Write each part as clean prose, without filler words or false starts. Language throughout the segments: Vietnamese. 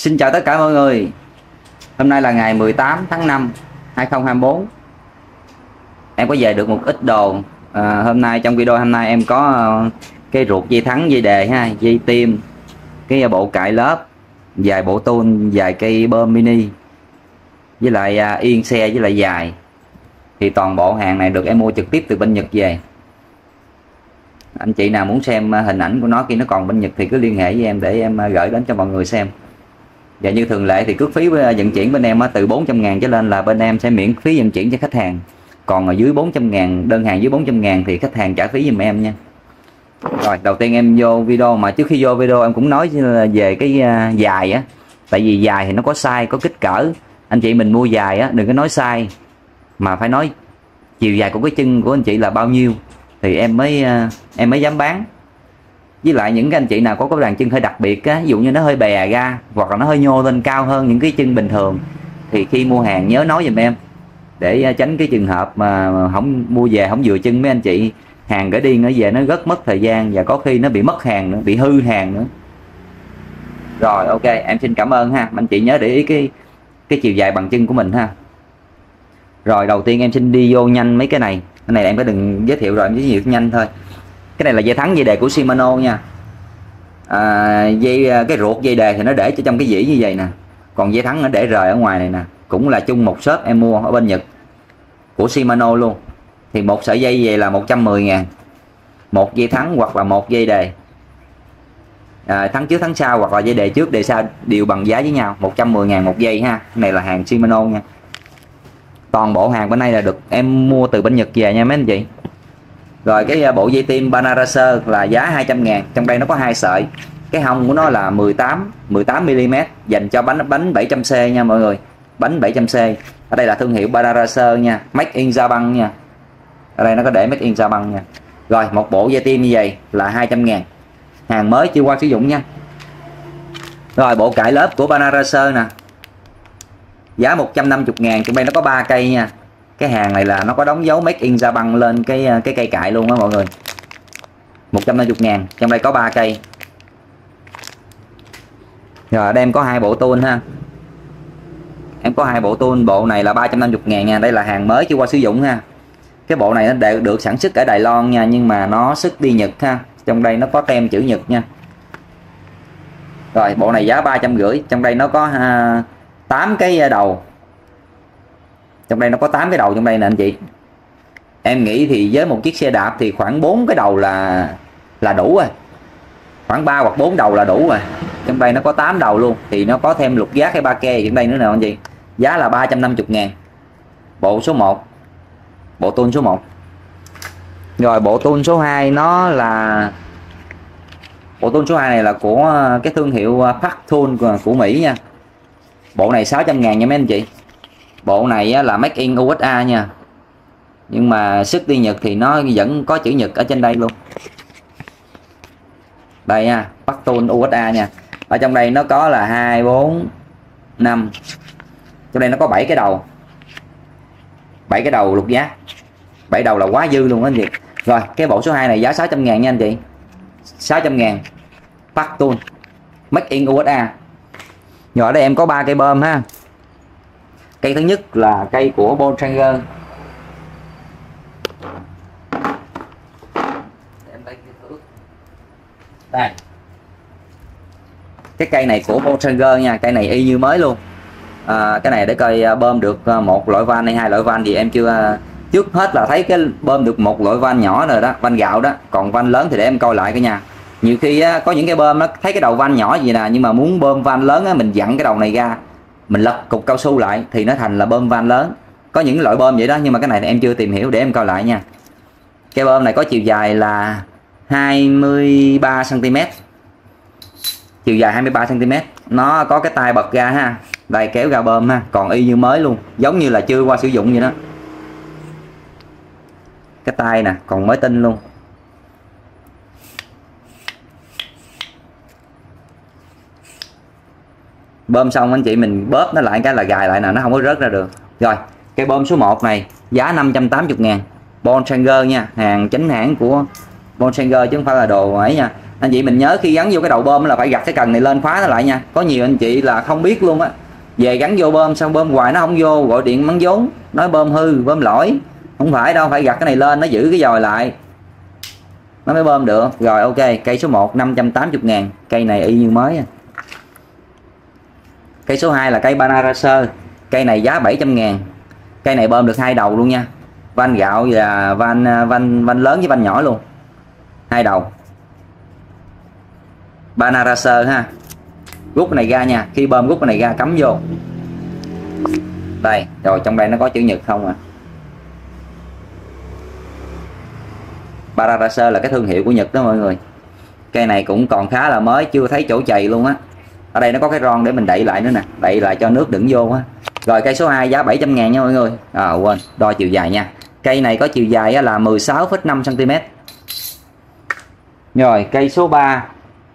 Xin chào tất cả mọi người. Hôm nay là ngày 18 tháng 5 2024. Em có về được một ít đồ. Hôm nay trong video hôm nay em có cái ruột dây thắng, dây đề ha, dây tim, cái bộ cại lớp, vài bộ tôn, vài cây bơm mini, với lại yên xe với lại dài. Thì toàn bộ hàng này được em mua trực tiếp từ bên Nhật về. Anh chị nào muốn xem hình ảnh của nó khi nó còn bên Nhật thì cứ liên hệ với em để em gửi đến cho mọi người xem. Và như thường lệ thì cước phí vận chuyển bên em từ 400.000 trở lên là bên em sẽ miễn phí vận chuyển cho khách hàng. Còn ở dưới 400.000, đơn hàng dưới 400.000 thì khách hàng trả phí giùm em nha. Rồi đầu tiên em vô video, mà trước khi vô video em cũng nói về cái dài á. Tại vì dài thì nó có size, có kích cỡ. Anh chị mình mua dài á, đừng có nói size, mà phải nói chiều dài của cái chân của anh chị là bao nhiêu thì em mới dám bán. Với lại những cái anh chị nào có cái bàn chân hơi đặc biệt á, ví dụ như nó hơi bè ra hoặc là nó hơi nhô lên cao hơn những cái chân bình thường, thì khi mua hàng nhớ nói giùm em để tránh cái trường hợp mà không mua về không vừa chân mấy anh chị, hàng gửi đi nó về nó rất mất thời gian và có khi nó bị mất hàng nữa, bị hư hàng nữa. Rồi ok, em xin cảm ơn ha. Anh chị nhớ để ý cái chiều dài bằng chân của mình ha. Rồi đầu tiên em xin đi vô nhanh mấy cái này. Cái này em có đừng giới thiệu rồi, em giới thiệu nhanh thôi. Cái này là dây thắng, dây đề của Shimano nha. Cái ruột dây đề thì nó để cho trong cái dĩ như vậy nè, còn dây thắng nó để rời ở ngoài này nè. Cũng là chung một shop em mua ở bên Nhật của Shimano luôn. Thì một sợi dây về là 110.000, một dây thắng hoặc là một dây đề, thắng trước thắng sau hoặc là dây đề trước đề sau đều bằng giá với nhau, 110.000 một dây ha. Cái này là hàng Shimano nha. Toàn bộ hàng bên đây là được em mua từ bên Nhật về nha mấy anh chị. Rồi cái bộ dây tim Banaracer là giá 200.000. Trong đây nó có hai sợi. Cái hông của nó là 18mm, dành cho bánh 700C nha mọi người. Bánh 700C. Ở đây là thương hiệu Banaracer nha, Made in Japan nha. Ở đây nó có để Made in Japan nha. Rồi một bộ dây tim như vậy là 200.000. Hàng mới chưa qua sử dụng nha. Rồi bộ cại lớp của Banaracer nè, giá 150.000. Trong đây nó có 3 cây nha. Cái hàng này là nó có đóng dấu Made in Japan lên cái cây cại luôn đó mọi người. 150.000. Trong đây có 3 cây. Rồi ở đây em có hai bộ tool ha. Em có hai bộ tool, bộ này là 350.000 nha. Đây là hàng mới chưa qua sử dụng ha. Cái bộ này nó được sản xuất ở Đài Loan nha, nhưng mà nó xuất đi Nhật ha. Trong đây nó có tem chữ Nhật nha. Rồi bộ này giá 350. Trong đây nó có 8 cái đầu. Trong đây nó có 8 cái đầu trong đây nè anh chị. Em nghĩ thì với một chiếc xe đạp thì khoảng 4 cái đầu là đủ rồi. Khoảng 3 hoặc 4 đầu là đủ rồi. Trong đây nó có 8 đầu luôn. Thì nó có thêm lục giác hay ba ke trong đây nữa nè anh chị. Giá là 350.000. Bộ số 1. Bộ tool số 1. Rồi bộ tool số 2 nó là bộ tool số 2 này là của cái thương hiệu Park Tool của Mỹ nha. Bộ này 600.000 nha mấy anh chị. Bộ này là Made in USA nha. Nhưng mà xuất đi Nhật thì nó vẫn có chữ Nhật ở trên đây luôn. Đây nha, Park Tool USA nha. Ở trong đây nó có là 2, 4, 5. Trong đây nó có 7 cái đầu. 7 cái đầu lục giác. 7 đầu là quá dư luôn đó anh chị. Rồi cái bộ số 2 này giá 600.000 nha anh chị. 600.000. Park Tool Made in USA. Rồi ở đây em có 3 cây bơm ha. Cây thứ nhất là cây của Bontrager. Đây. Cái cây này của Bontrager nha, cây này y như mới luôn. Cái này để coi bơm được một loại van hay hai loại van thì em chưa. Trước hết là thấy cái bơm được một loại van nhỏ rồi đó, van gạo đó. Còn van lớn thì để em coi lại cái nha. Nhiều khi có những cái bơm nó thấy cái đầu van nhỏ gì nè, nhưng mà muốn bơm van lớn á, mình dặn cái đầu này ra, mình lật cục cao su lại thì nó thành là bơm van lớn. Có những loại bơm vậy đó, nhưng mà cái này thì em chưa tìm hiểu, để em coi lại nha. Cái bơm này có chiều dài là 23cm. Chiều dài 23cm. Nó có cái tay bật ra ha. Đây kéo ra bơm ha. Còn y như mới luôn, giống như là chưa qua sử dụng vậy đó. Cái tay nè, còn mới tinh luôn. Bơm xong anh chị mình bóp nó lại cái là gài lại nè, nó không có rớt ra được. Rồi cái bơm số 1 này giá 580.000. Bontrager nha, hàng chính hãng của Bontrager chứ không phải là đồ ấy nha. anh chị mình nhớ khi gắn vô cái đầu bơm là phải gặt cái cần này lên khóa nó lại nha. Có nhiều anh chị là không biết luôn á, về gắn vô bơm xong bơm hoài nó không vô, gọi điện mắng vốn nói bơm hư bơm lỗi. Không phải đâu, phải gặt cái này lên nó giữ cái dòi lại nó mới bơm được. Rồi ok, cây số 1 580.000, cây này y như mới. Cây số 2 là cây Banaracer, cây này giá 700.000. Cây này bơm được 2 đầu luôn nha, van gạo và van lớn với van nhỏ luôn, 2 đầu. Banaracer ha. Rút cái này ra nha, khi bơm rút cái này ra cắm vô đây, rồi trong đây nó có chữ Nhật không à. Banaracer là cái thương hiệu của Nhật đó mọi người. Cây này cũng còn khá là mới, chưa thấy chỗ chày luôn á. Ở đây nó có cái ron để mình đậy lại nữa nè, đậy lại cho nước đựng vô á. Rồi cây số 2 giá 700.000 nha mọi người. Quên đo chiều dài nha. Cây này có chiều dài là 16,5 cm. Rồi cây số 3.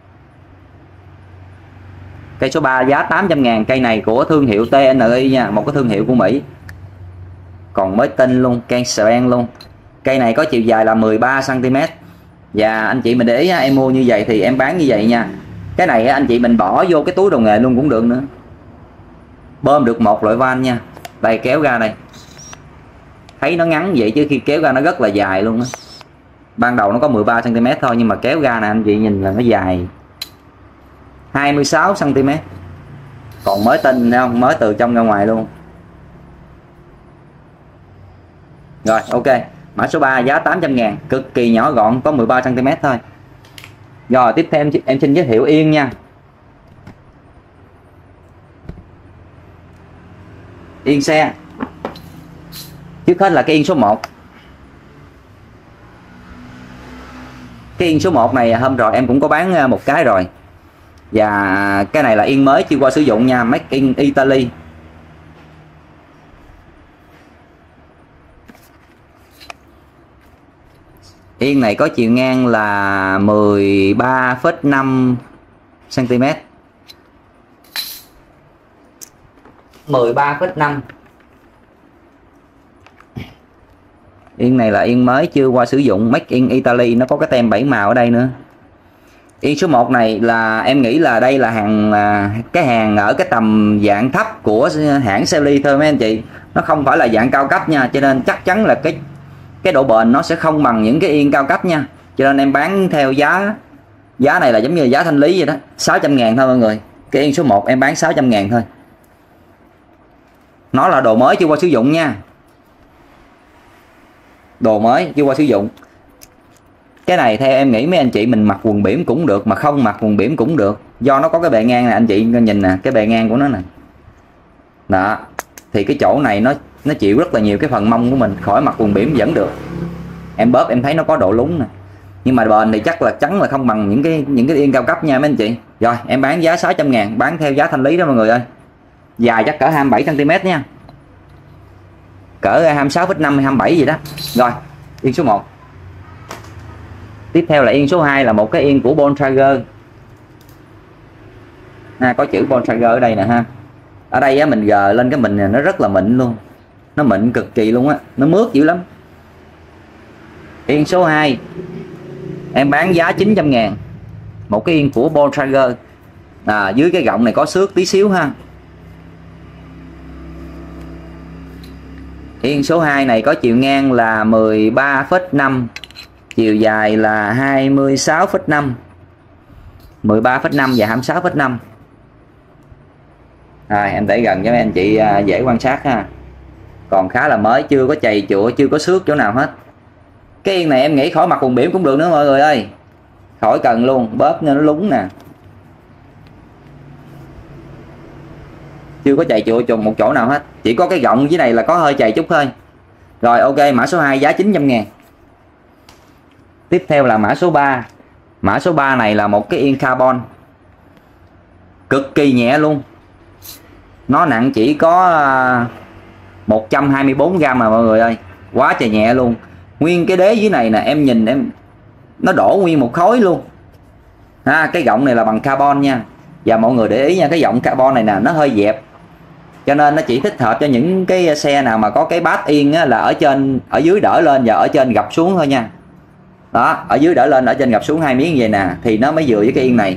Cây số 3 giá 800.000, cây này của thương hiệu TNI nha, một cái thương hiệu của Mỹ. Còn mới tinh luôn, cây Sven luôn. Cây này có chiều dài là 13 cm. Và anh chị mình để ý em mua như vậy thì em bán như vậy nha. Cái này anh chị mình bỏ vô cái túi đồ nghề luôn cũng được nữa. Bơm được một loại van nha. Đây kéo ra đây. Thấy nó ngắn vậy chứ khi kéo ra nó rất là dài luôn á. Ban đầu nó có 13 cm thôi nhưng mà kéo ra nè anh chị nhìn là nó dài 26 cm. Còn mới tinh không, mới từ trong ra ngoài luôn. Rồi ok, mã số 3 giá 800.000, cực kỳ nhỏ gọn, có 13 cm thôi. Rồi tiếp theo em xin giới thiệu yên nha. Yên xe. Trước hết là cái yên số 1. Cái yên số 1 này hôm rồi em cũng có bán một cái rồi. Và cái này là yên mới chưa qua sử dụng nha, Made in Italy. Yên này có chiều ngang là 13,5 cm. 13,5. Yên này là yên mới chưa qua sử dụng, Made in Italy, nó có cái tem 7 màu ở đây nữa. Yên số 1 này là em nghĩ là đây là cái hàng ở cái tầm dạng thấp của hãng Shelly thôi mấy anh chị. Nó không phải là dạng cao cấp nha, cho nên chắc chắn là cái độ bền nó sẽ không bằng những cái yên cao cấp nha. Cho nên em bán theo giá này là giống như giá thanh lý vậy đó, 600.000 thôi mọi người. Cái yên số 1 em bán 600.000 thôi. Nó là đồ mới chưa qua sử dụng nha. Đồ mới chưa qua sử dụng. Cái này theo em nghĩ mấy anh chị mình mặc quần biển cũng được, mà không mặc quần biển cũng được. Do nó có cái bề ngang này anh chị nhìn nè, cái bề ngang của nó nè. Đó. Thì cái chỗ này nó chịu rất là nhiều cái phần mông của mình, khỏi mặc quần biển vẫn được. Em bóp em thấy nó có độ lún nè. Nhưng mà bền thì chắc chắn là không bằng những cái yên cao cấp nha mấy anh chị. Rồi em bán giá 600.000, bán theo giá thanh lý đó mọi người ơi. Dài chắc cỡ 27 cm nha. Cỡ 26,5 hay 27 gì đó. Rồi, yên số 1. Tiếp theo là yên số 2 là một cái yên của Bontrager. Có chữ Bontrager ở đây nè ha. Ở đây á, mình gờ lên cái mình này, nó rất là mịn luôn. Nó mịn cực kỳ luôn á, nó mướt dữ lắm. Yên số 2 em bán giá 900.000. Một cái yên của Bontrager. Dưới cái gọng này có xước tí xíu ha. Yên số 2 này có chiều ngang là 13,5, chiều dài là 26,5. 13,5 và 26,5. Em để gần cho mấy anh chị dễ quan sát ha. Còn khá là mới, chưa có chày chụa, chưa có xước chỗ nào hết. Cái yên này em nghĩ khỏi mặc quần biển cũng được nữa mọi người ơi. Khỏi cần luôn, bóp nên nó lúng nè. Chưa có chày chụa trùng một chỗ nào hết. Chỉ có cái gọng dưới này là có hơi chày chút thôi. Rồi ok, mã số 2 giá 900.000. Tiếp theo là mã số 3. Mã số 3 này là một cái yên carbon. Cực kỳ nhẹ luôn. Nó nặng chỉ có 124g mà mọi người ơi. Quá trời nhẹ luôn. Nguyên cái đế dưới này nè, em nhìn nó đổ nguyên một khối luôn. Cái gọng này là bằng carbon nha. Và mọi người để ý nha, cái gọng carbon này nè nó hơi dẹp. Cho nên nó chỉ thích hợp cho những cái xe nào mà có cái bát yên á, là ở dưới đỡ lên và ở trên gập xuống thôi nha. Đó, ở dưới đỡ lên, ở trên gập xuống 2 miếng như vậy nè, thì nó mới vừa với cái yên này.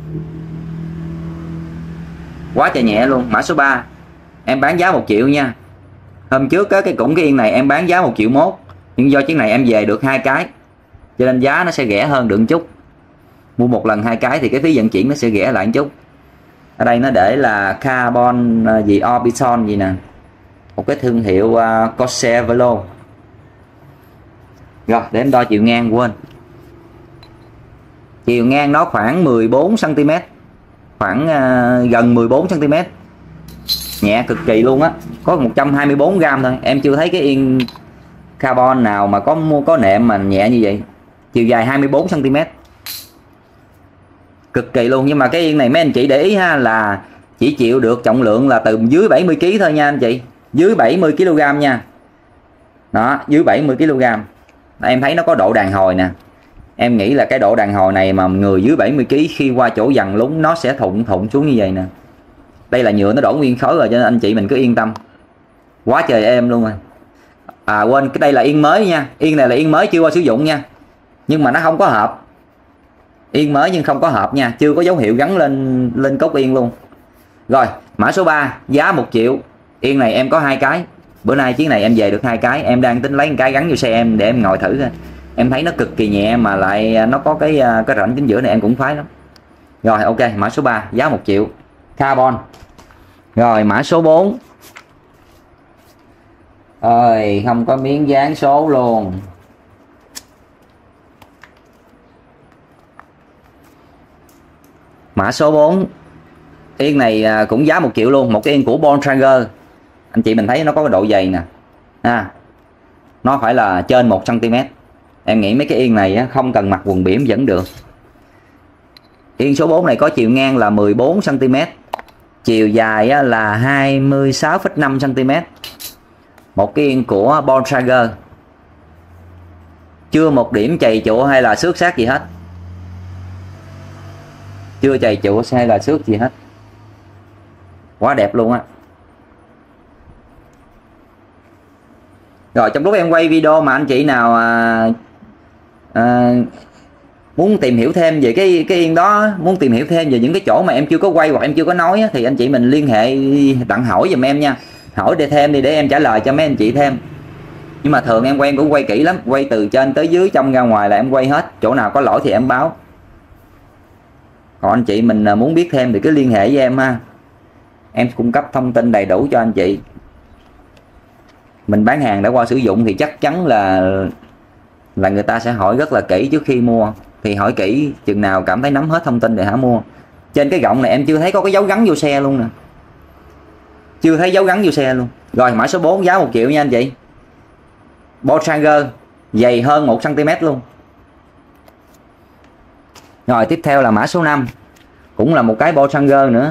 Quá trời nhẹ luôn. Mã số 3 em bán giá 1 triệu nha. Hôm trước cái yên này em bán giá 1 triệu mốt, nhưng do chiếc này em về được 2 cái cho nên giá nó sẽ rẻ hơn được một chút. Mua một lần 2 cái thì cái phí vận chuyển nó sẽ rẻ lại một chút. Ở đây nó để là carbon gì Orbiton gì nè, một cái thương hiệu Corsair Velo. Rồi để em đo chiều ngang, quên. Chiều ngang nó khoảng 14 cm, khoảng gần 14 cm. Nhẹ cực kỳ luôn á, có 124 gram thôi. Em chưa thấy cái yên carbon nào mà có nệm mà nhẹ như vậy. Chiều dài 24 cm, cực kỳ luôn. Nhưng mà cái yên này mấy anh chị để ý ha, là chỉ chịu được trọng lượng là từ dưới 70 kg thôi nha anh chị, dưới 70 kg nha. Đó, dưới 70 kg. Em thấy nó có độ đàn hồi nè. Em nghĩ là cái độ đàn hồi này mà người dưới 70 kg khi qua chỗ dằn lúng nó sẽ thụng xuống như vậy nè. Đây là nhựa nó đổ nguyên khối rồi cho nên anh chị mình cứ yên tâm. Quá trời êm luôn rồi. À quên, cái đây là yên mới nha. Yên này là yên mới chưa qua sử dụng nha. Nhưng mà nó không có hộp. Yên mới nhưng không có hộp nha, chưa có dấu hiệu gắn lên cốt yên luôn. Rồi, mã số 3 giá 1 triệu. Yên này em có 2 cái. Bữa nay chiếc này em về được 2 cái, em đang tính lấy một cái gắn vô xe em để em ngồi thử thôi. Em thấy nó cực kỳ nhẹ mà lại nó có cái rãnh chính giữa này em cũng khoái lắm. Rồi ok, mã số 3 giá 1 triệu. Carbon. Rồi mã số 4. Ơi, không có miếng dán số luôn. Mã số 4. Yên này cũng giá 1 triệu luôn, một cái yên của Bontrager. Anh chị mình thấy nó có cái độ dày nè. Nó phải là trên 1 cm. Em nghĩ mấy cái yên này không cần mặc quần biển vẫn được. Yên số 4 này có chiều ngang là 14 cm, chiều dài là 26,5 cm. Một cái yên của Bontrager, chưa một điểm chày chụa hay là xước sát gì hết. Chưa chày chụa hay là xước gì hết. Quá đẹp luôn á. Rồi trong lúc em quay video mà anh chị nào muốn tìm hiểu thêm về cái yên đó, muốn tìm hiểu thêm về những cái chỗ mà em chưa có quay hoặc em chưa có nói thì anh chị mình liên hệ đặng hỏi giùm em nha. Hỏi để thêm đi để em trả lời cho mấy anh chị thêm. Nhưng mà thường em cũng quay kỹ lắm, quay từ trên tới dưới trong ra ngoài là em quay hết, chỗ nào có lỗi thì em báo. Còn anh chị mình muốn biết thêm thì cứ liên hệ với em ha. Em cung cấp thông tin đầy đủ cho anh chị. Mình bán hàng đã qua sử dụng thì chắc chắn là người ta sẽ hỏi rất là kỹ trước khi mua. Thì hỏi kỹ chừng nào cảm thấy nắm hết thông tin thì hả mua. Trên cái gọng này em chưa thấy có cái dấu gắn vô xe luôn nè. Chưa thấy dấu gắn vô xe luôn. Rồi mã số 4 giá 1 triệu nha anh chị. Bontrager, dày hơn 1 cm luôn. Rồi tiếp theo là mã số 5. Cũng là một cái Bontrager nữa.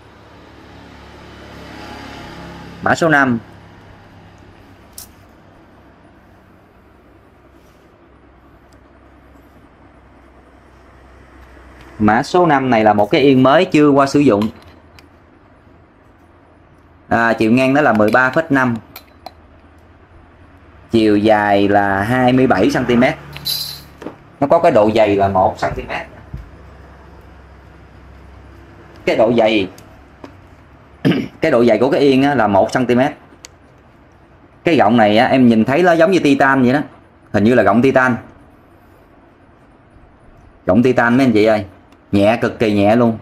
Mã số 5. Mã số 5 này là một cái yên mới chưa qua sử dụng. Chiều ngang đó là 13,5, chiều dài là 27 cm. Nó có cái độ dày là 1 cm. Cái độ dày của cái yên là 1 cm. Cái gọng này em nhìn thấy nó giống như titan vậy đó. Hình như là gọng titan. Gọng titan mấy anh chị ơi. Nhẹ, cực kỳ nhẹ luôn.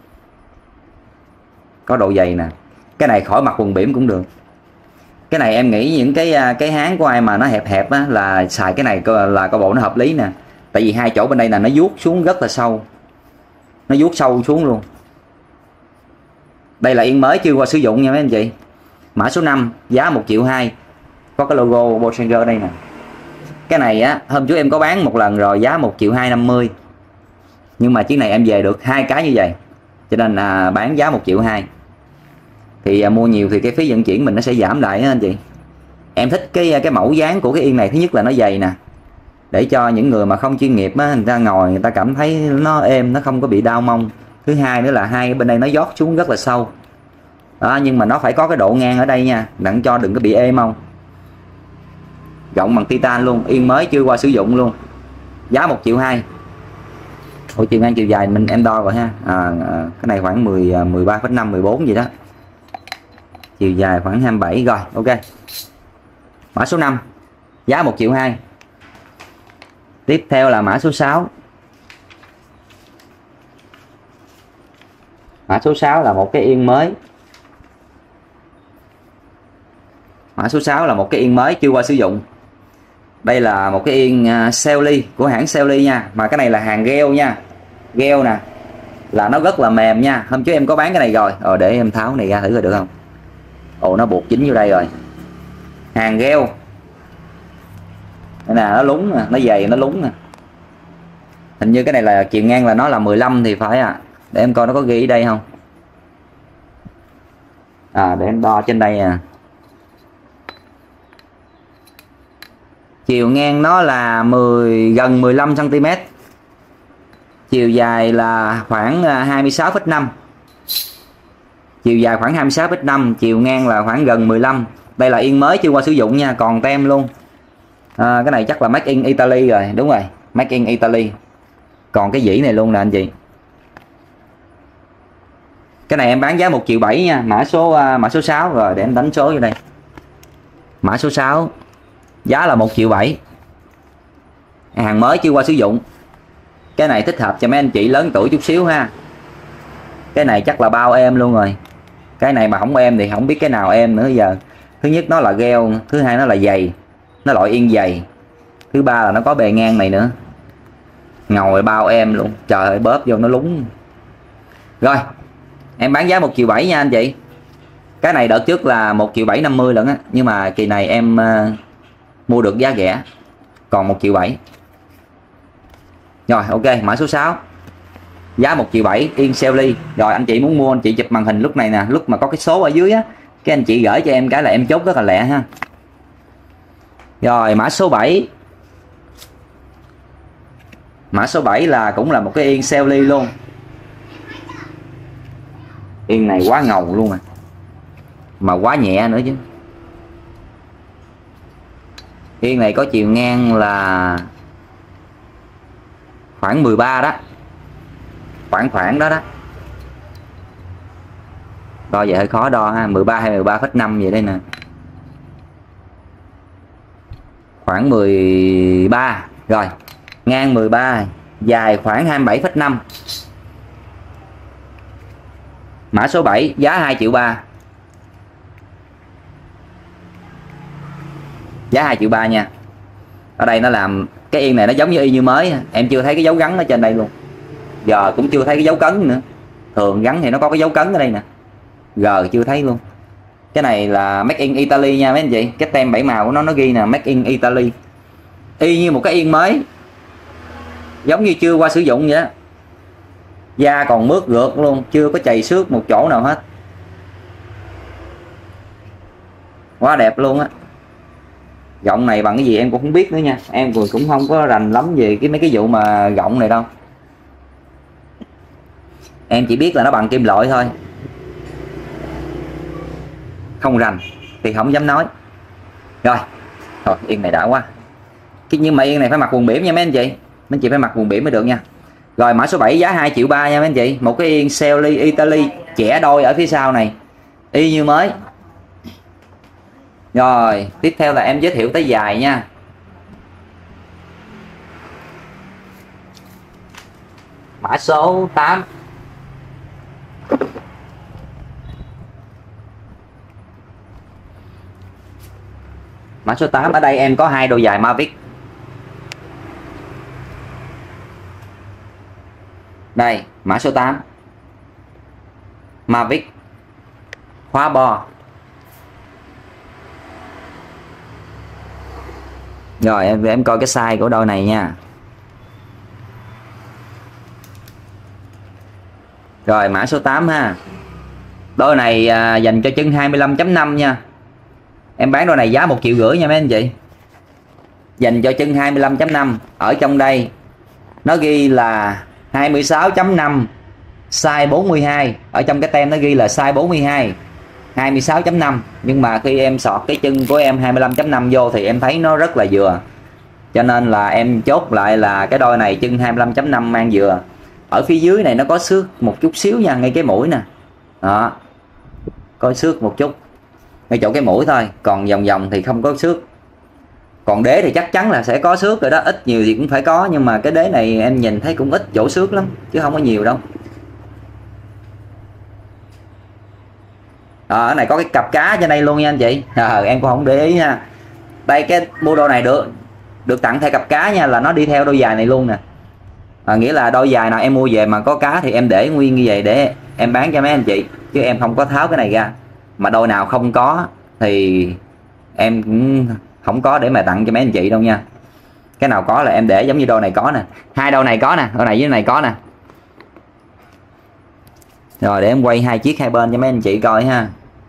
Có độ dày nè. Cái này khỏi mặc quần biển cũng được. Cái này em nghĩ những cái háng của ai mà nó hẹp hẹp á, là xài cái này là coi bộ nó hợp lý nè. Tại vì hai chỗ bên đây là nó vuốt xuống rất là sâu. Nó vuốt sâu xuống luôn. Đây là yên mới chưa qua sử dụng nha mấy anh chị. Mã số 5 giá 1 triệu 2. Có cái logo Bontrager đây nè. Cái này hôm trước em có bán một lần rồi, giá 1 triệu 250. Nhưng mà chiếc này em về được 2 cái như vậy, cho nên là bán giá 1 triệu 2. Thì mua nhiều thì cái phí vận chuyển mình nó sẽ giảm lại á anh chị. Em thích cái mẫu dáng của cái yên này. Thứ nhất là nó dày nè, để cho những người mà không chuyên nghiệp á, người ta ngồi người ta cảm thấy nó êm, nó không có bị đau mông. Thứ hai nữa là hai bên đây nó dót xuống rất là sâu đó, nhưng mà nó phải có cái độ ngang ở đây nha, đặng cho đừng có bị êm mông. Gọng bằng titan luôn, yên mới chưa qua sử dụng luôn. giá 1,2 triệu. Ủa chiều ngang chiều dài em đo rồi ha. Cái này khoảng 13,5 14 gì đó. Chiều dài khoảng 27 rồi, ok. Mã số 5 giá 1,2 triệu. Tiếp theo là mã số 6. Mã số 6 là một cái yên mới. Mã số 6 là một cái yên mới chưa qua sử dụng. Đây là một cái yên Selly của hãng Selly nha, mà cái này là hàng gel nha. Gel nè, là nó rất là mềm nha. Hôm trước em có bán cái này rồi. Để em tháo này ra thử coi được không. Ồ, nó buộc dính vô đây rồi. Hàng gel. Đây nè, nó lúng nè, nó dày nó lúng nè. Hình như cái này là chiều ngang là nó là 15 thì phải à. Để em coi nó có ghi ở đây không. Để em đo trên đây à. Chiều ngang nó là gần 15 cm. Chiều dài là khoảng 26,5. Chiều dài khoảng 26,5, chiều ngang là khoảng gần 15. Đây là yên mới chưa qua sử dụng nha, còn tem luôn. Cái này chắc là Made in Italy rồi, đúng rồi, Made in Italy. Còn cái dĩ này luôn nè anh chị. Cái này em bán giá 1,7 triệu nha, mã số 6 rồi, để em đánh số vô đây. Mã số 6 giá là 1,7 triệu. Hàng mới chưa qua sử dụng. Cái này thích hợp cho mấy anh chị lớn tuổi chút xíu ha. Cái này chắc là bao em luôn rồi. Cái này mà không em thì không biết cái nào em nữa giờ. Thứ nhất nó là gel, thứ hai nó là dày, nó loại yên dày. Thứ ba là nó có bề ngang này nữa. Ngồi bao em luôn. Trời ơi, bóp vô nó lúng. Rồi, em bán giá 1,7 triệu nha anh chị. Cái này đợt trước là 1,750 triệu lận á, nhưng mà kỳ này em mua được giá rẻ, còn 1,7 triệu. Rồi, ok, mã số 6 giá 1,7 triệu, yên Selly. Rồi anh chị muốn mua, anh chị chụp màn hình lúc này nè, lúc mà có cái số ở dưới á, cái anh chị gửi cho em cái là em chốt rất là lẹ ha. Rồi mã số 7. Mã số 7 là cũng là một cái yên Selly luôn. Yên này quá ngầu luôn mà quá nhẹ nữa chứ. Yên này có chiều ngang là khoảng 13 đó. Khoảng đó đó. Đo vậy hơi khó đo ha, 13 hay 13,5 vậy đây nè. Khoảng 13. Rồi, ngang 13, dài khoảng 27,5. Mã số 7 giá 2,3 triệu. Giá 2,3 triệu nha. Ở đây nó làm cái yên này nó giống như y như mới, em chưa thấy cái dấu gắn ở trên đây luôn. Giờ cũng chưa thấy cái dấu cấn nữa. Thường gắn thì nó có cái dấu cấn ở đây nè. Giờ chưa thấy luôn. Cái này là Made in Italy nha mấy anh chị. Cái tem 7 màu của nó ghi nè, Made in Italy. Y như một cái yên mới, giống như chưa qua sử dụng vậy đó. Da còn mướt rượt luôn, chưa có chày xước một chỗ nào hết. Quá đẹp luôn á. Gọng này bằng cái gì em cũng không biết nữa nha. Em cũng không có rành lắm về mấy cái vụ mà gọng này đâu. Em chỉ biết là nó bằng kim loại thôi. Không rành thì không dám nói. Rồi, yên này đã quá. Nhưng mà yên này phải mặc quần biển nha mấy anh chị. Mấy anh chị phải mặc quần biển mới được nha. Rồi mã số 7 giá 2,3 triệu nha mấy anh chị. Một cái yên Selly Italy chẻ đôi ở phía sau này, y như mới. Rồi tiếp theo là em giới thiệu tới dài nha. Mã số 8. Mã số 8 ở đây em có hai đôi dài Mavic. Đây, mã số 8 Mavic khóa bo. Rồi em coi cái size của đôi này nha. Rồi mã số 8 ha. Đôi này dành cho chân 25.5 nha. Em bán đôi này giá 1,5 triệu nha mấy anh chị. Dành cho chân 25.5. Ở trong đây nó ghi là 26.5 size 42. Ở trong cái tem nó ghi là size 42 26.5. Nhưng mà khi em sọt cái chân của em 25.5 vô thì em thấy nó rất là vừa. cho nên là em chốt lại là cái đôi này chân 25.5 mang dừa. Ở phía dưới này nó có xước một chút xíu nha, ngay cái mũi nè, đó, có xước một chút ngay chỗ cái mũi thôi, còn vòng vòng thì không có xước. Còn đế thì chắc chắn là sẽ có xước rồi đó, ít nhiều thì cũng phải có, nhưng mà cái đế này em nhìn thấy cũng ít chỗ xước lắm chứ không có nhiều đâu. Ở này có cái cặp cá trên đây luôn nha anh chị, em cũng không để ý ha. Đây cái mua đôi này được tặng theo cặp cá nha, là nó đi theo đôi giày này luôn nè. Nghĩa là đôi giày nào em mua về mà có cá thì em để nguyên như vậy để em bán cho mấy anh chị, chứ em không có tháo cái này ra. Mà đôi nào không có thì em cũng không có để mà tặng cho mấy anh chị đâu nha. Cái nào có là em để, giống như đôi này có nè, hai đôi này có nè, đôi này với này có nè. Rồi để em quay hai chiếc hai bên cho mấy anh chị coi ha.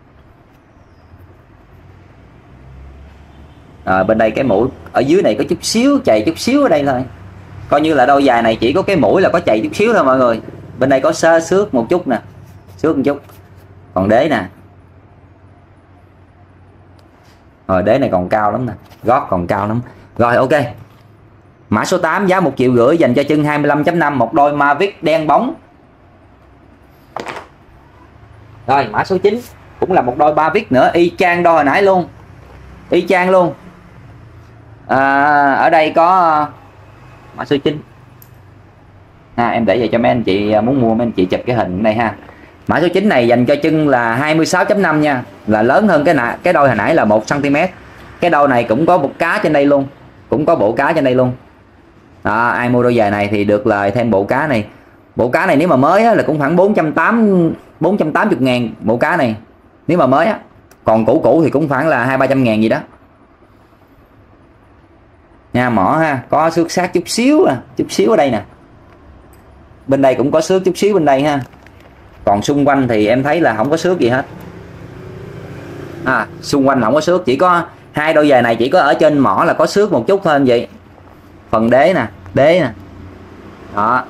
Bên đây cái mũi ở dưới này có chút xíu chày, chút xíu ở đây thôi, coi như là đôi giày này chỉ có cái mũi là có chày chút xíu thôi mọi người. Bên đây có sơ xước một chút nè, xước một chút. Còn đế nè, rồi đế này còn cao lắm nè, gót còn cao lắm. Rồi ok, mã số 8 giá 1,5 triệu dành cho chân 25.5, một đôi Mavic đen bóng. Rồi mã số 9 cũng là một đôi Mavic nữa, y chang đôi hồi nãy luôn, y chang luôn. Ở đây có mã số 9 em để về cho mấy anh chị muốn mua, mấy anh chị chụp cái hình này ha. Mã số 9 này dành cho chân là 26.5 nha, là lớn hơn cái đôi hồi nãy là 1 cm. Cái đôi này cũng có một cá trên đây luôn, cũng có bộ cá trên đây luôn. Ai mua đôi giày này thì được lời thêm bộ cá này. Bộ cá này nếu mà mới á, là cũng khoảng 480 ngàn bộ cá này nếu mà mới á. Còn cũ thì cũng khoảng là 200-300 ngàn gì đó nha. Mỏ ha, có xước sát chút xíu chút xíu ở đây nè, bên đây cũng có xước chút xíu bên đây ha. Còn xung quanh thì em thấy là không có xước gì hết. Xung quanh không có xước, chỉ có hai đôi giày này chỉ có ở trên mỏ là có xước một chút thôi anh chị. Phần đế nè, đó.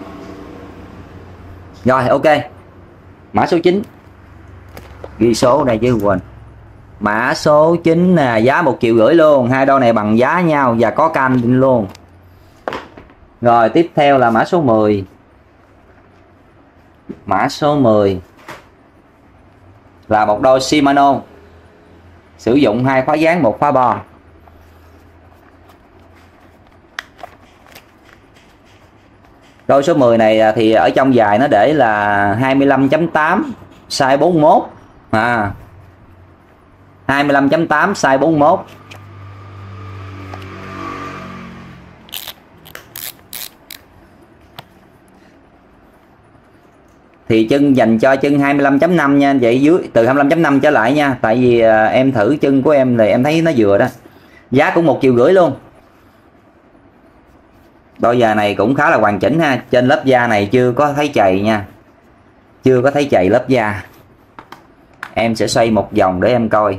Rồi ok, mã số 9 ghi số đây chứ quên. Mã số 9 nè, giá 1,5 triệu luôn, hai đôi này bằng giá nhau và có cam luôn. Rồi tiếp theo là mã số 10. Mã số 10 là một đôi Shimano, sử dụng 2 khóa dáng 1 khóa bo. Đôi số 10 này thì ở trong dài nó để là 25.8 size 41 25.8 size 41. Thì chân dành cho chân 25.5 nha anh chị, dưới từ 25.5 trở lại nha. Tại vì em thử chân của em thì em thấy nó vừa đó. Giá cũng 1,5 triệu luôn. Đôi giày này cũng khá là hoàn chỉnh ha. Trên lớp da này chưa có thấy chày nha, chưa có thấy chày lớp da. Em sẽ xoay một vòng để em coi.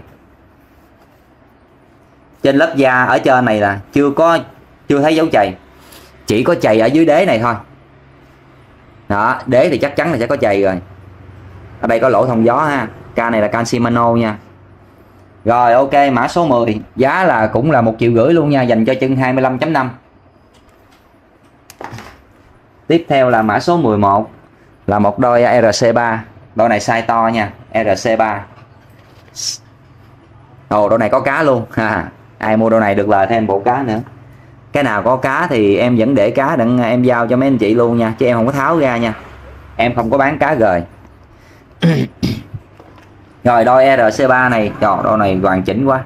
Trên lớp da ở trên này là chưa thấy dấu chày, chỉ có chày ở dưới đế này thôi. Đó, đế thì chắc chắn là sẽ có chày rồi. Ở đây có lỗ thông gió ha. Ca này là can Shimano nha. Rồi ok, mã số 10 giá là cũng là 1,5 triệu luôn nha, dành cho chân 25.5. Tiếp theo là mã số 11 là một đôi RC3. Đôi này size to nha, RC3. Đôi này có cá luôn ha. Ai mua đôi này được lời thêm bộ cá nữa. Cái nào có cá thì em vẫn để cá đặng em giao cho mấy anh chị luôn nha, chứ em không có tháo ra nha, em không có bán cá gời. Rồi đôi RC3 này, đôi này hoàn chỉnh quá.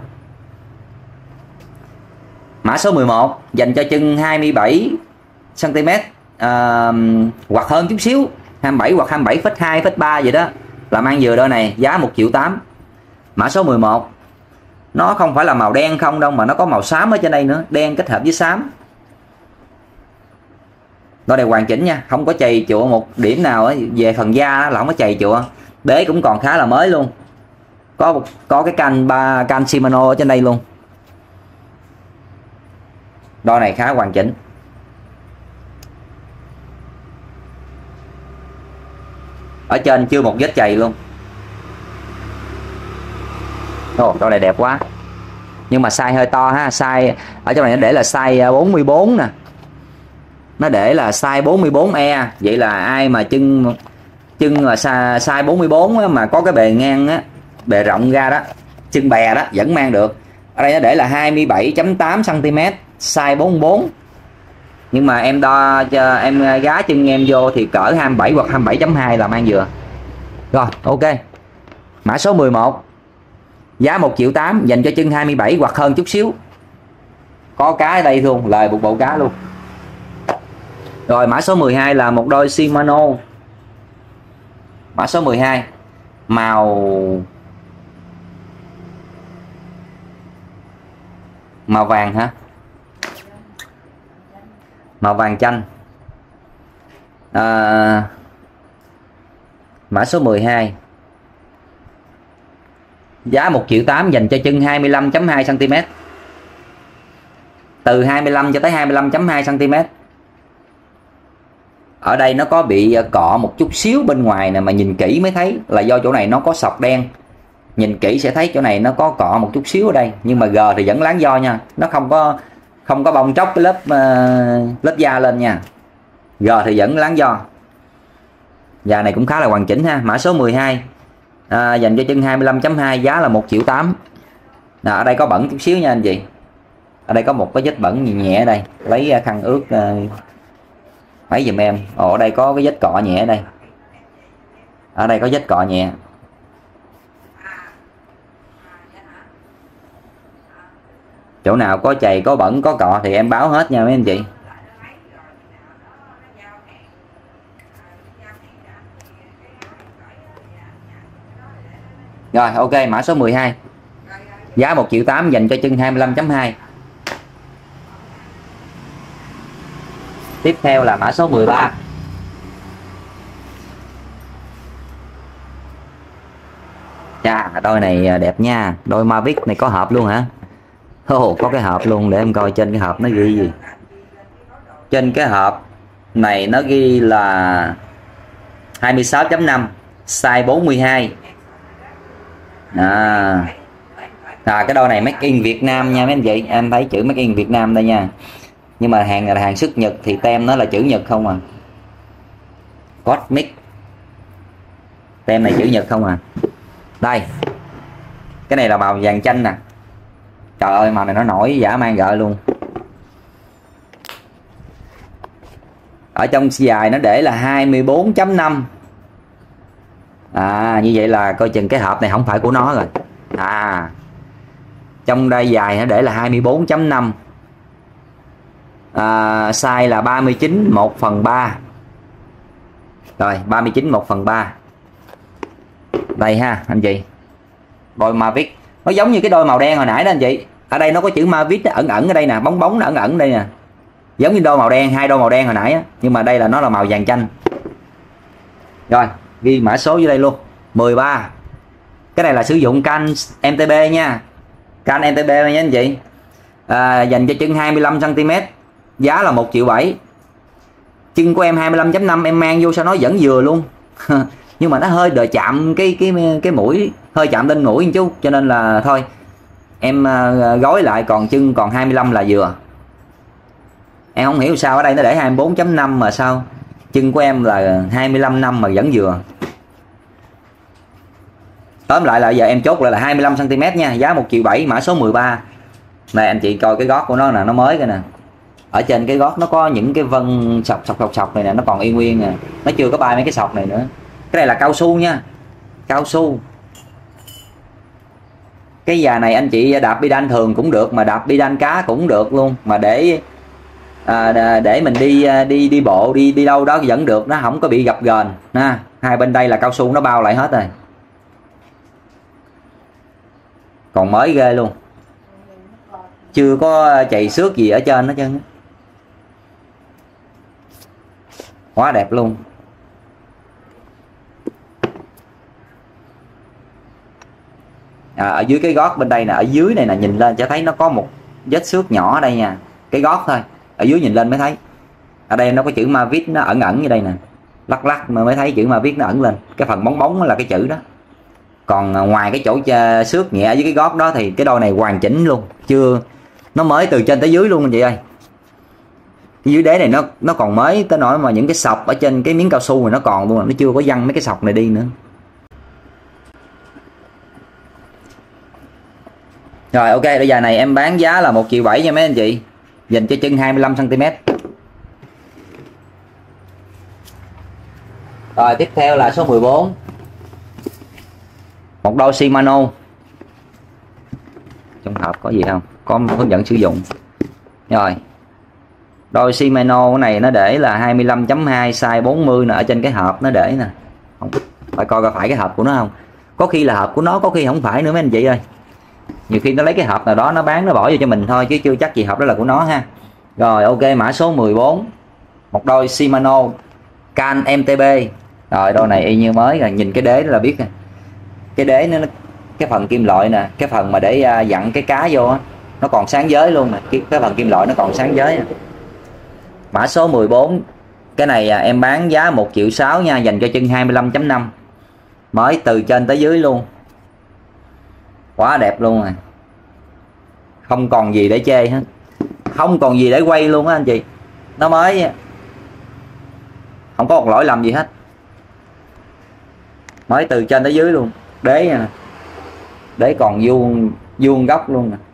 Mã số 11 dành cho chân 27 cm hoặc hơn chút xíu, 27 hoặc 27,2,3 gì đó, là mang vừa đôi này, giá 1,8 triệu. Mã số 11 nó không phải là màu đen không đâu, mà nó có màu xám ở trên đây nữa, đen kết hợp với xám. Đôi này hoàn chỉnh nha, không có chày chụa một điểm nào ấy. Về phần da là không có chày chụa. Đế cũng còn khá là mới luôn, có cái can Shimano ở trên đây luôn. Đôi này khá hoàn chỉnh. Ở trên chưa một vết chày luôn. Đôi này đẹp quá. nhưng mà size hơi to ha. Size ở trong này nó để là size 44 nè, nó để là size 44E. Vậy là ai mà chân là size 44 á, mà có cái bề ngang á, bề rộng ra đó, chân bè đó vẫn mang được. Ở đây nó để là 27.8 cm, size 44. Nhưng mà em đo cho em gá chân em vô thì cỡ 27 hoặc 27.2 là mang vừa. Rồi, ok. Mã số 11. Giá 1.8 triệu dành cho chân 27 hoặc hơn chút xíu. Có cá ở đây luôn, lời một bộ cá luôn. Rồi mã số 12 là một đôi Shimano. Mã số 12 màu vàng hả? Màu vàng chanh. Mã số 12 giá 1.8 triệu dành cho chân 25.2 cm. Từ 25 cho tới 25.2 cm. Ở đây nó có bị cọ một chút xíu bên ngoài nè, mà nhìn kỹ mới thấy là do chỗ này nó có sọc đen. Nhìn kỹ sẽ thấy chỗ này nó có cọ một chút xíu ở đây, nhưng mà G thì vẫn láng do nha, nó không có bong tróc cái lớp da lên nha. G thì vẫn láng do. Da này cũng khá là hoàn chỉnh ha. Mã số 12 dành cho chân 25.2, giá là 1.8 triệu. Ở đây có bẩn chút xíu nha anh chị. Ở đây có một cái vết bẩn nhẹ nhẹ ở đây, lấy khăn ướt mấy giùm em. Ở đây có cái vết cọ nhẹ ở đây. Ở đây có vết cọ nhẹ. Chỗ nào có chày, có bẩn, có cọ thì em báo hết nha mấy anh chị. Rồi ok, mã số 12 giá 1.8 triệu dành cho chân 25.2. Tiếp theo là mã số 13. Chà, đôi này đẹp nha. Đôi Mavic này có hộp luôn hả? Có cái hộp luôn, để em coi trên cái hộp nó ghi gì. Trên cái hộp này nó ghi là 26.5, size 42. Cái đôi này make in Việt Nam nha mấy anh chị. Em thấy chữ make in Việt Nam đây nha. Nhưng mà hàng là hàng xuất Nhật thì tem nó là chữ Nhật không à. Cosmic. Tem này chữ Nhật không à. Đây. Cái này là màu vàng chanh nè. Trời ơi, màu này nó nổi dã man gợi luôn. Ở trong dài nó để là 24.5. Như vậy là coi chừng cái hộp này không phải của nó rồi. Trong đây dài nó để là 24.5. Size là 39 1/3. Rồi 39 1/3. Đây ha anh chị. Đôi Mavic nó giống như cái đôi màu đen hồi nãy đó anh chị. Ở đây nó có chữ Mavic ẩn ẩn ở đây nè, bóng bóng nó ẩn ẩn đây nè. Giống như đôi màu đen, hai đôi màu đen hồi nãy á, nhưng mà đây là nó là màu vàng chanh. Rồi, ghi mã số dưới đây luôn. 13. Cái này là sử dụng can MTB nha. Can MTB nha anh chị. Dành cho chân 25 cm. Giá là 1.7 triệu. Chân của em 25.5 em mang vô sao nó vẫn vừa luôn. Nhưng mà nó hơi đợi chạm cái mũi, hơi chạm lên mũi một chút, cho nên là thôi em gói lại, còn chân còn 25 là vừa. Em không hiểu sao ở đây nó để 24.5 mà sao chân của em là 25 năm mà vẫn vừa. Tóm lại là giờ em chốt lại là 25 cm nha, giá 1.7 triệu, mã số 13. Này anh chị coi cái gót của nó nè, nó mới cái nè. Ở trên cái gót nó có những cái vân sọc này nè, nó còn y nguyên nè, nó chưa có bay mấy cái sọc này nữa. Cái này là cao su nha, cao su. Cái già này anh chị đạp bi đan thường cũng được, mà đạp bi đan cá cũng được luôn, mà để mình đi bộ đi đâu đó vẫn được, nó không có bị gập ghềnh ha. Hai bên đây là cao su nó bao lại hết rồi, còn mới ghê luôn, chưa có chày xước gì ở trên hết trơn, quá đẹp luôn. Ở dưới cái gót bên đây nè, ở dưới này nè, nhìn lên cho thấy nó có một vết xước nhỏ ở đây nha, cái gót thôi, ở dưới nhìn lên mới thấy. Ở đây nó có chữ Mavic nó ẩn ẩn như đây nè, lắc mà mới thấy chữ Mavic nó ẩn lên, cái phần bóng bóng là cái chữ đó. Còn ngoài cái chỗ xước nhẹ với cái gót đó thì cái đôi này hoàn chỉnh luôn, chưa, nó mới từ trên tới dưới luôn anh chị ơi. Cái dưới đế này nó còn mới tới nỗi mà những cái sọc ở trên cái miếng cao su này nó còn luôn, nó chưa có văng mấy cái sọc này đi nữa. Rồi ok, đôi giày này em bán giá là 1,7 triệu nha mấy anh chị, dành cho chân 25 cm. Rồi tiếp theo là số 14, một đôi Shimano. Trong hộp có gì không? Có hướng dẫn sử dụng. Rồi đôi Shimano này nó để là 25.2 size 40 nè, ở trên cái hộp nó để nè, không phải coi phải cái hộp của nó không, có khi là hộp của nó, có khi không phải nữa mấy anh chị ơi. Nhiều khi nó lấy cái hộp nào đó nó bán, nó bỏ vô cho mình thôi chứ chưa chắc gì hộp đó là của nó ha. Rồi ok, mã số 14, một đôi Shimano can MTB. Rồi đôi này y như mới rồi, nhìn cái đế là biết nè, cái đế nó cái phần kim loại nè, cái phần mà để dặn cái cá vô á, nó còn sáng giới luôn nè, cái phần kim loại nó còn sáng giới nè. Mã số 14, cái này em bán giá 1,6 triệu nha, dành cho chân 25.5, mới từ trên tới dưới luôn, quá đẹp luôn rồi, không còn gì để chê hết, không còn gì để quay luôn á anh chị, nó mới không có một lỗi lầm gì hết, mới từ trên tới dưới luôn. Đế nè, đế còn vuông góc luôn nè,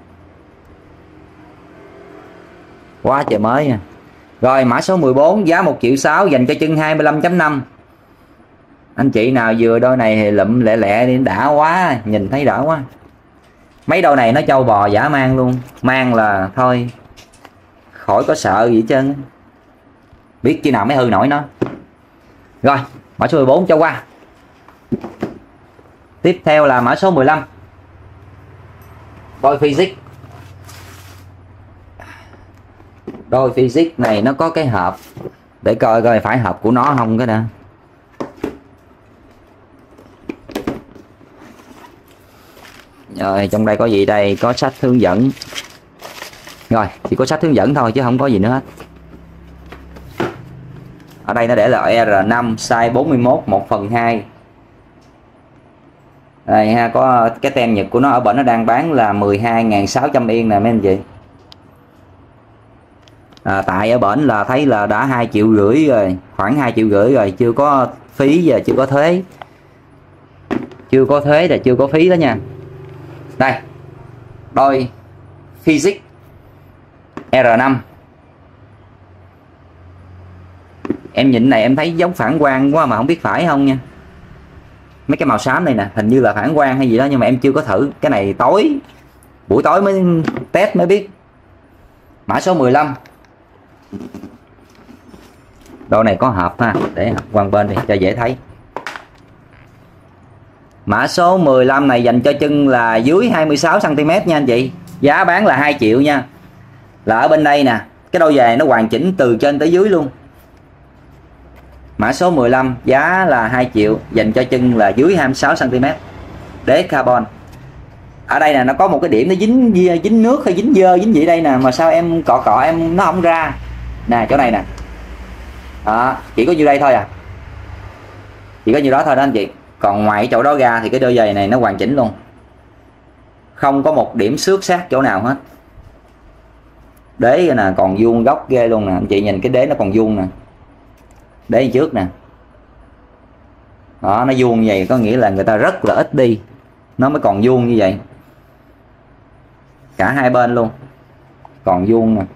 quá trời mới nha. Rồi mã số 14, giá 1,6 triệu, dành cho chân 25.5. Anh chị nào vừa đôi này thì lụm lẹ lẹ đi, đã quá, nhìn thấy đã quá. Mấy đôi này nó trâu bò giả mang luôn, mang là thôi khỏi có sợ gì hết trơn, biết khi nào mới hư nổi nó. Rồi mã số 14 cho qua. Tiếp theo là mã số 15, đôi Physics. Đôi Physics này nó có cái hộp, để coi coi phải hộp của nó không cái đã. Rồi trong đây có gì đây, có sách hướng dẫn. Rồi chỉ có sách hướng dẫn thôi chứ không có gì nữa hết. Ở đây nó để là R5 size 41 1/2. Đây ha, có cái tem Nhật của nó, ở bển nó đang bán là 12.600 yên nè mấy anh chị. Tại ở bển là thấy là đã 2,5 triệu rồi, khoảng 2,5 triệu rồi, chưa có phí và chưa có thuế, chưa có thuế là chưa có phí đó nha. Đây đôi Physics R5, em nhìn này em thấy giống phản quang quá mà không biết phải không nha. Mấy cái màu xám này nè hình như là phản quang hay gì đó, nhưng mà em chưa có thử, cái này tối, buổi tối mới test mới biết. Mã số 15, đôi này có hộp ha, để hộp quăng bên đi cho dễ thấy. Mã số 15 này dành cho chân là dưới 26 cm nha anh chị, giá bán là 2 triệu nha. Là ở bên đây nè, cái đôi giày nó hoàn chỉnh từ trên tới dưới luôn. Mã số 15 giá là 2 triệu, dành cho chân là dưới 26 cm, đế carbon. Ở đây nè nó có một cái điểm nó dính nước hay dính dơ dính gì đây nè, mà sao em cọ em nó không ra nè, chỗ này nè đó, chỉ có nhiêu đây thôi à, chỉ có nhiêu đó thôi đó anh chị. Còn ngoài chỗ đó ra thì cái đôi giày này nó hoàn chỉnh luôn, không có một điểm xước sát chỗ nào hết. Đế nè còn vuông góc ghê luôn nè anh chị, nhìn cái đế nó còn vuông nè, đế trước nè đó, nó vuông như vậy có nghĩa là người ta rất là ít đi nó mới còn vuông như vậy, cả hai bên luôn còn vuông nè.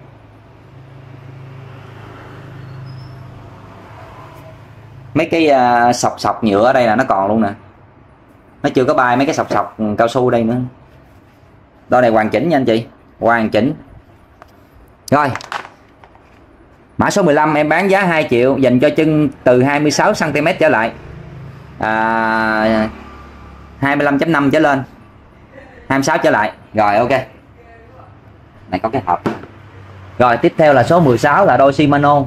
Mấy cái sọc nhựa ở đây là nó còn luôn nè, nó chưa có bay mấy cái sọc cao su đây nữa. Đôi này hoàn chỉnh nha anh chị, hoàn chỉnh. Rồi mã số 15 em bán giá 2 triệu, dành cho chân từ 26 cm trở lại, 25.5 trở lên, 26 trở lại. Rồi ok, này có cái hộp. Rồi tiếp theo là số 16 là đôi Shimano.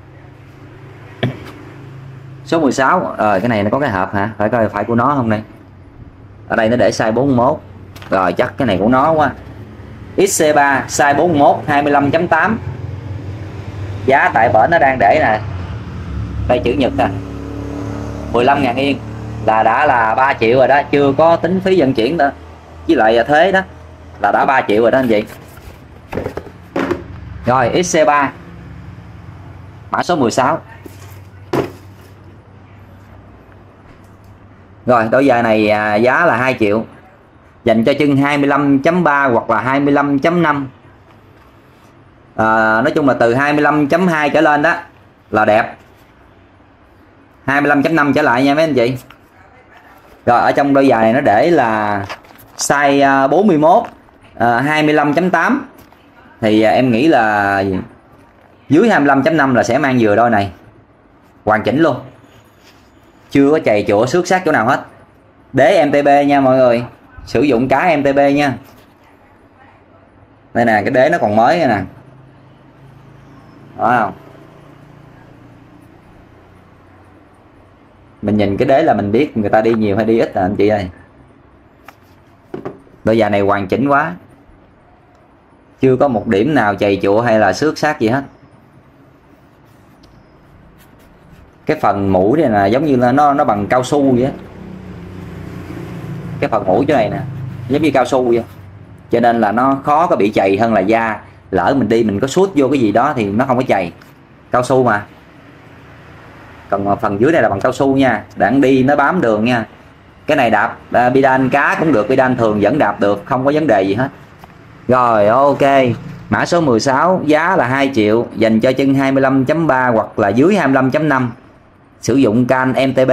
Số 16 rồi, cái này nó có cái hộp hả, phải coi phải của nó không đây. Ở đây nó để size 41 rồi, chắc cái này của nó quá. XC3 size 41 25.8, giá tại bển nó đang để nè, đây chữ Nhật nè, 15.000 yên. là đã là 3 triệu rồi đó, chưa có tính phí vận chuyển nữa với lại thuế đó, là đã 3 triệu rồi đó anh chị. Rồi XC3 mã số 16. Rồi đôi giày này giá là 2 triệu, dành cho chân 25.3 hoặc là 25.5. Nói chung là từ 25.2 trở lên đó là đẹp, 25.5 trở lại nha mấy anh chị. Rồi ở trong đôi giày này nó để là size 41 25.8, thì em nghĩ là dưới 25.5 là sẽ mang vừa đôi này hoàn chỉnh luôn, chưa có chày chữa xước sát chỗ nào hết. Đế MTB nha mọi người, sử dụng cá MTB nha. Đây nè, cái đế nó còn mới nè, đó không? Mình nhìn cái đế là mình biết người ta đi nhiều hay đi ít à anh chị ơi. Đôi giày này hoàn chỉnh quá, chưa có một điểm nào chày chụa hay là xước sát gì hết. Cái phần mũi này là giống như là nó bằng cao su vậy á. Cái phần mũi chỗ này nè giống như cao su vậy, cho nên là nó khó có bị chày hơn là da. Lỡ mình đi mình có sút vô cái gì đó thì nó không có chày, cao su mà. Còn phần dưới này là bằng cao su nha, đặng đi nó bám đường nha. Cái này đạp bidan cá cũng được, bidan thường vẫn đạp được, không có vấn đề gì hết. Rồi ok, mã số 16 giá là 2 triệu, dành cho chân 25.3 hoặc là dưới 25.5, sử dụng can MTB.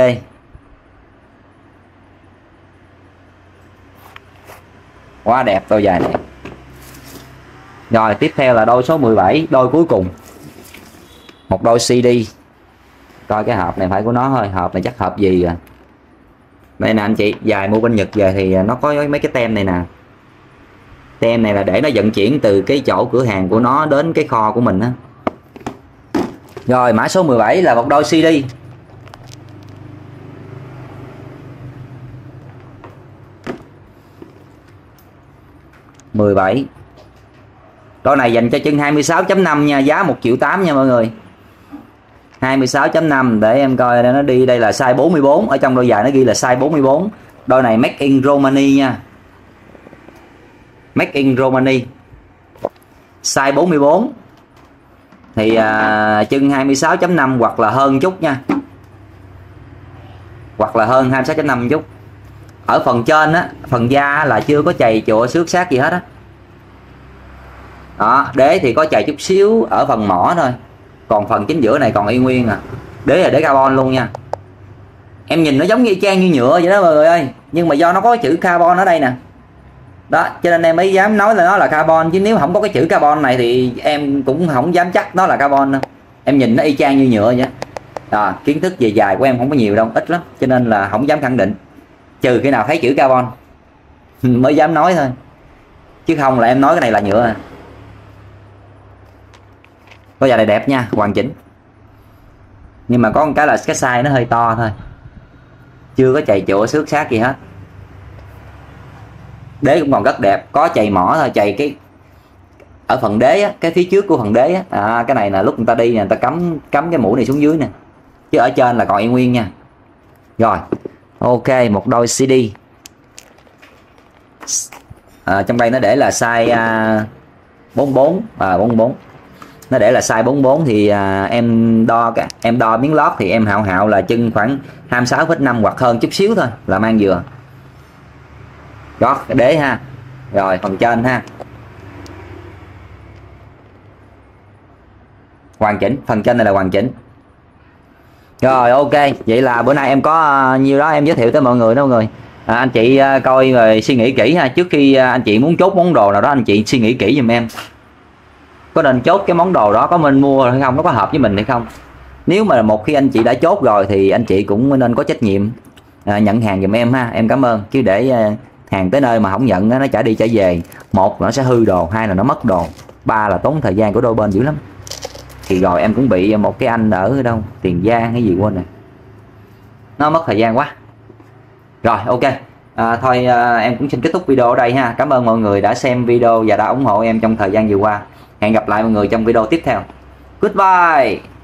Quá đẹp đôi giày này. Rồi tiếp theo là đôi số 17, đôi cuối cùng, một đôi CD. Coi cái hộp này phải của nó thôi, hộp này chắc hộp gì à. Đây nè anh chị, giày mua bên Nhật về thì nó có mấy cái tem này nè. Tem này là để nó vận chuyển từ cái chỗ cửa hàng của nó đến cái kho của mình á. Rồi mã số 17 là một đôi CD. Đôi này dành cho chân 26.5 nha, giá 1 triệu 8 nha mọi người. 26.5 để em coi đây, nó đi đây là size 44, ở trong đôi giày nó ghi là size 44. Đôi này made in Romania nha. Made in Romania. Size 44. Thì chân 26.5 hoặc là hơn chút nha. Hoặc là hơn 26.5 chút. Ở phần trên á, phần da là chưa có chày chùa xước sát gì hết á. Đó, đế thì có chày chút xíu ở phần mỏ thôi. Còn phần chính giữa này còn y nguyên à. Đế là đế carbon luôn nha. Em nhìn nó giống như trang như nhựa vậy đó mọi người ơi, nhưng mà do nó có chữ carbon ở đây nè. Đó, cho nên em mới dám nói là nó là carbon, chứ nếu không có cái chữ carbon này thì em cũng không dám chắc nó là carbon đâu. Em nhìn nó y chang như nhựa vậy. Đó, kiến thức về dài của em không có nhiều đâu, ít lắm, cho nên là không dám khẳng định. Trừ khi nào thấy chữ carbon mới dám nói thôi, chứ không là em nói cái này là nhựa à. Đôi giày này đẹp nha, hoàn chỉnh. Nhưng mà có một cái là cái size nó hơi to thôi, chưa có chày chùa xước sát gì hết. Đế cũng còn rất đẹp, có chày mỏ thôi, chày cái ở phần đế á, cái phía trước của phần đế á. Cái này là lúc người ta đi nè, người ta cắm cái mũi này xuống dưới nè, chứ ở trên là còn y nguyên nha. Rồi ok, một đôi CD. Trong đây nó để là size 44 và 44. Nó để là size 44 thì em đo miếng lót thì em hạo là chân khoảng 26,5 hoặc hơn chút xíu thôi là mang vừa. Đó cái đế ha. Rồi phần trên ha, hoàn chỉnh, phần trên này là hoàn chỉnh. Rồi ok, vậy là bữa nay em có nhiêu đó em giới thiệu tới mọi người đó mọi người. Anh chị coi rồi suy nghĩ kỹ ha, trước khi anh chị muốn chốt món đồ nào đó anh chị suy nghĩ kỹ giùm em, có nên chốt cái món đồ đó có nên mua hay không, nó có hợp với mình hay không. Nếu mà một khi anh chị đã chốt rồi thì anh chị cũng nên có trách nhiệm nhận hàng giùm em ha. Em cảm ơn, chứ để hàng tới nơi mà không nhận nó trả đi trả về, một là nó sẽ hư đồ, hai là nó mất đồ, ba là tốn thời gian của đôi bên dữ lắm. Thì rồi em cũng bị một cái anh ở đâu Tiền Giang hay gì quên này, nó mất thời gian quá. Rồi ok, thôi em cũng xin kết thúc video ở đây ha. Cảm ơn mọi người đã xem video và đã ủng hộ em trong thời gian vừa qua. Hẹn gặp lại mọi người trong video tiếp theo. Goodbye.